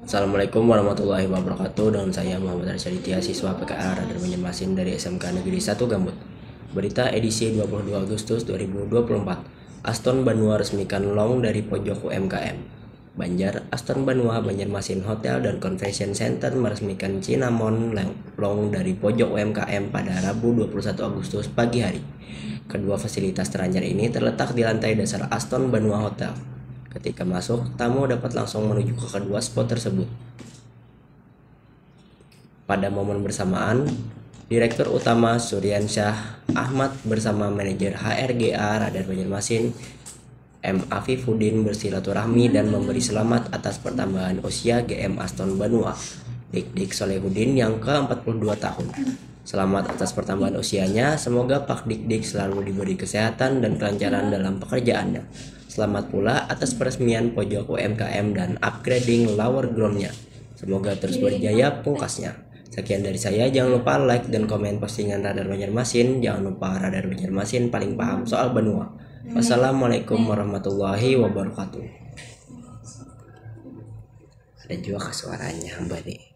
Assalamualaikum warahmatullahi wabarakatuh. Dengan saya Muhammad Arsyaditya, siswa PKA Radar Banjarmasin dari SMK Negeri 1 Gambut. Berita edisi 22 Agustus 2024. Aston Banua resmikan long dari pojok UMKM. Banjar, Aston Banua Banjarmasin Hotel dan Convention Center meresmikan Cinnamon Long dari pojok UMKM pada Rabu 21 Agustus pagi hari. Kedua fasilitas teranyar ini terletak di lantai dasar Aston Banua Hotel. Ketika masuk, tamu dapat langsung menuju ke kedua spot tersebut. Pada momen bersamaan, Direktur Utama Suryansyah Ahmad bersama Manajer HRGA Radar Banjarmasin M. Afifuddin bersilaturahmi dan memberi selamat atas pertambahan usia GM Aston Banua, Dik Solehuddin yang ke-42 tahun. Selamat atas pertambahan usianya, semoga Pak Dik selalu diberi kesehatan dan kelancaran dalam pekerjaannya. Selamat pula atas peresmian pojok UMKM dan upgrading lower ground-nya. Semoga terus berjaya, pungkasnya. Sekian dari saya, jangan lupa like dan komen postingan Radar Banjarmasin. Jangan lupa Radar Banjarmasin paling paham soal benua. Wassalamualaikum warahmatullahi wabarakatuh. Ada juga suaranya Mbak nih.